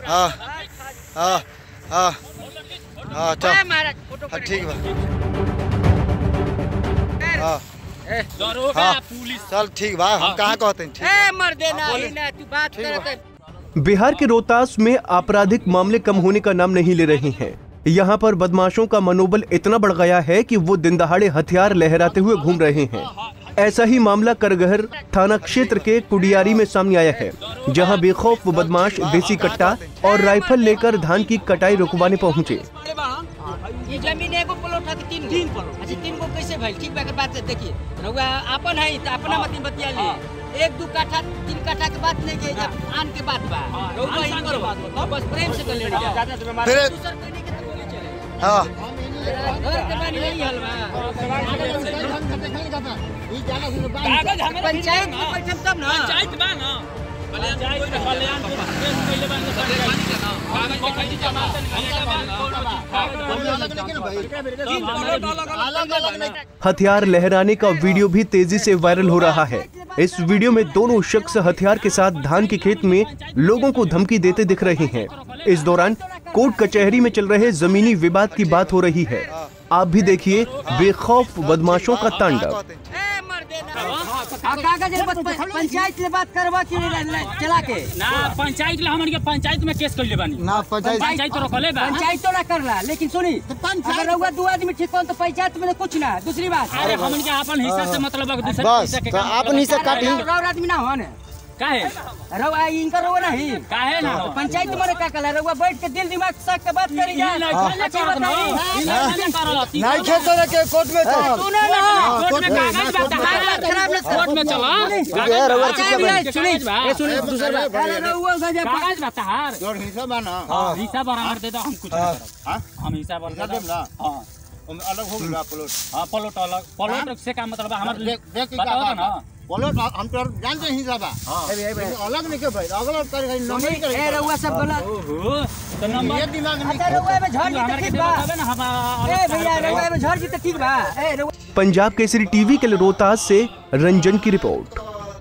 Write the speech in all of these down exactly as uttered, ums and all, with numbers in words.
हाँ हाँ हाँ हाँ चल ठीक बा हाँ हाँ चल ठीक बा हम कहाँ कहते हैं। बिहार के रोहतास में आपराधिक मामले कम होने का नाम नहीं ले रहे हैं। यहाँ पर बदमाशों का मनोबल इतना बढ़ गया है कि वो दिन दहाड़े हथियार लहराते हुए घूम रहे हैं। ऐसा ही मामला करगहर थाना क्षेत्र के कुडियारी में सामने आया है, जहाँ बेखौफ बदमाश देसी कट्टा और राइफल लेकर धान की कटाई रुकवाने पहुँचे। ये जमीन एगो प्लॉट है तीन तीन प्लॉट अच्छा तीन को कैसे भाई ठीक बात बात देखिए रउआ अपन है त अपना मत बतिया ले एक दो काठा तीन काठा के बात नहीं के जब आन के बात बा रउआ ही करो तब बस प्रेम से कर लेनी ज्यादा से मार दूसर करने के तो बोले चले हां घर के बानी नहीं हलवा ई जाना सुनो कागज हमें पंचायत में बैठम तब ना पंचायत बा ना पंचायत कल्याण के पहले बार कागज के खरीद जमाते हथियार लहराने का वीडियो भी तेजी से वायरल हो रहा है। इस वीडियो में दोनों शख्स हथियार के साथ धान के खेत में लोगों को धमकी देते दिख रहे हैं। इस दौरान कोर्ट कचहरी में चल रहे जमीनी विवाद की बात हो रही है। आप भी देखिए बेखौफ बदमाशों का तांडव। पंचायत से बात करवा के चला के ना पंचायत ला हमन के पंचायत में केस कर ले बानी ना पंचायत पंचायत तो रोकले बा पंचायत तो ना करला लेकिन सुनी अगर रउआ दो आदमी ठीक हो तो पंचायत में कुछ ना दूसरी बात अरे हमन के अपन हिस्सा से मतलब है दूसरे बस तो अपन हिस्सा काटी रउआ आदमी ना हो ना काहे रउआ इनका रउआ नहीं काहे ना पंचायत में का कला रउआ बैठ के दिल दिमाग सक के बात करी जा नहीं खेत तो के कोर्ट में चल सुनो ना कोर्ट में कागज बता खराब ना कोर्ट में चलो ये रउआ चीज सुनी ये सुनी दूसरा बात रउआ गजब कागज बता हार जोर हिस्सा बना हां हिस्सा बराबर दे दो हम कुछ हां हम हिस्सा बराबर देब ना हां हम अलग हो गया प्लॉट हां प्लॉट अलग प्लॉट से का मतलब हमर देख देख के बताओ ना प्लॉट हम तो जानते ही हिसाब है अलग नहीं के भाई अलग कर गई नंबर कर ए रउआ सब गलत ओहो तो नंबर ये दिमाग नहीं अच्छा रउआ में झड़ जी ठीक बा ना हम ए भैया रउआ में झड़ जी तो ठीक बा ए रउआ पंजाब केसरी टीवी के लिए रोहतास से रंजन की रिपोर्ट।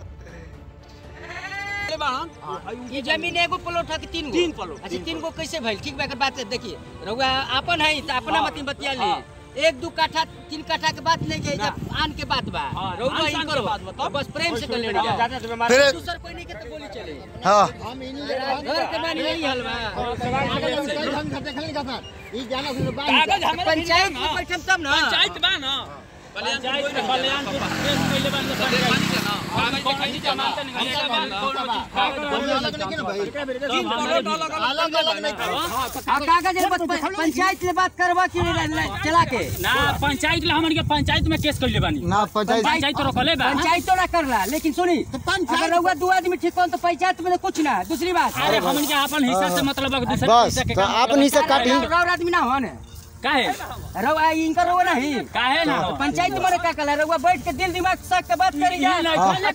ये जमीन एगो प्लॉट है तीन तीन प्लॉट अच्छा तीन को कैसे भाई ठीक बात बात देखिए रउआ अपन है त अपना मत बतिया ले एक दो काठा तीन काठा के बात नहीं के जब आन के बात बा रउआ ही करो तब बस प्रेम से कर लेनी ज्यादा से मार दूसर कोई नहीं के तो बोली चले हां घर के बानी नहीं हलवा ई जाना सुनो कागज हमें पंचायत में बैठम तब ना पंचायत बा ना पंचायत के कल्याण के पहले बार कागज के खरीद जमाते कागज पंचायत से बात करवा के चला के ना पंचायत ला हमन के पंचायत में केस कर ले बानी ना पंचायत पंचायत तो रोकले बा पंचायत तो ना करला लेकिन सुनी अगर रउआ दो आदमी ठीक हो तो पंचायत में कुछ ना दूसरी बात अरे हमन के अपन हिस्सा से मतलब है दूसरे बस तो अपन हिस्सा काटी रउआ आदमी ना हो ना काहे रउआ इनका रउआ नहीं काहे ना पंचायत में का कला रउआ बैठ के दिल दिमाग सक के बात करी जा नहीं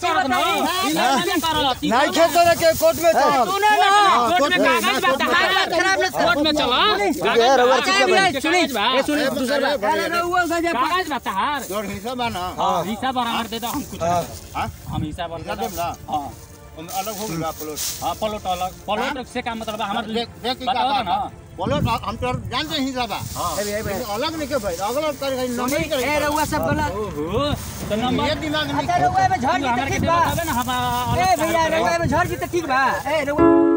खेत तो के कोर्ट में चल सुनो ना कोर्ट में कागज बता खराब ना कोर्ट में चलो ये रउआ चीज सुनी ये सुनी दूसरा बात रउआ गजब कागज बता हार जोर हिस्सा बना हां हिस्सा बराबर दे दो हम कुछ हां हम हिस्सा बराबर देब ना हां हम अलग हो गया प्लॉट हां प्लॉट अलग प्लॉट से का मतलब हमर देख देख के बताओ ना प्लॉट हम तो जानते ही हिसाब है अलग नहीं के भाई अलग कर गई नंबर कर ए रउआ सब गलत ओहो तो नंबर ये दिमाग नहीं अच्छा रउआ में झड़ जी तो ठीक बा ना हम ए भैया रउआ में झड़ जी तो ठीक बा ए रउआ